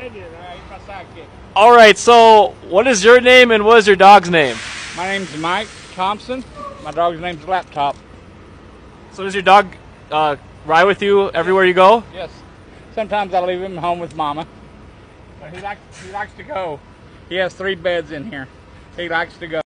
He's my sidekick. All right, so what is your name and what is your dog's name? My name's Mike Thompson. My dog's name's Laptop. So does your dog ride with you everywhere you go? Yes. Sometimes I leave him home with Mama. But he likes to go. He has 3 beds in here. He likes to go.